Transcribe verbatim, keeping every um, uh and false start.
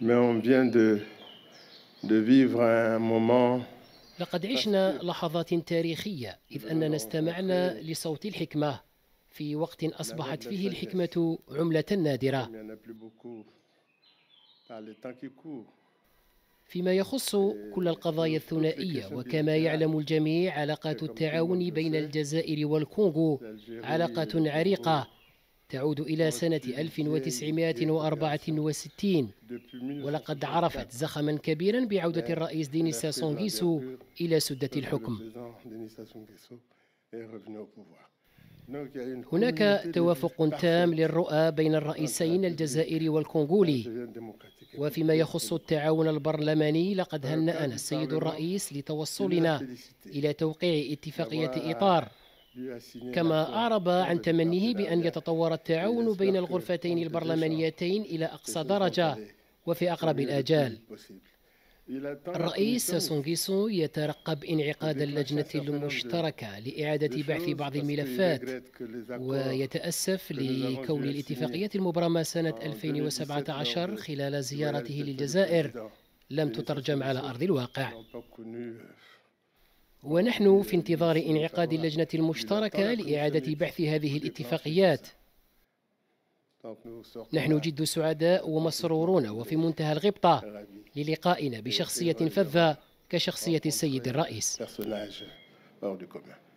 Mais on vient de, de vivre un moment. لقد عشنا لحظات تاريخية إذ أننا استمعنا لصوت الحكمة في وقت أصبحت فيه الحكمة عملة نادرة. فيما يخص كل القضايا الثنائية، وكما يعلم الجميع علاقات التعاون بين الجزائر والكونغو علاقات عريقة تعود إلى سنة ألف وتسعمائة وأربعة وستين، ولقد عرفت زخما كبيرا بعودة الرئيس دينيس ساسون غيسو إلى سدة الحكم. هناك توافق تام للرؤى بين الرئيسين الجزائري والكونغولي. وفيما يخص التعاون البرلماني، لقد هنأنا السيد الرئيس لتوصلنا إلى توقيع اتفاقية إطار، كما أعرب عن تمنيه بأن يتطور التعاون بين الغرفتين البرلمانيتين إلى أقصى درجة وفي أقرب الآجال. الرئيس ساسون غيسو يترقب انعقاد اللجنة المشتركة لإعادة بحث بعض الملفات، ويتأسف لكون الاتفاقية المبرمة سنة ألفين وسبعة عشر خلال زيارته للجزائر لم تترجم على أرض الواقع. ونحن في انتظار انعقاد اللجنة المشتركة لإعادة بحث هذه الاتفاقيات. نحن جد سعداء ومسرورون وفي منتهى الغبطة للقائنا بشخصية فذة كشخصية السيد الرئيس.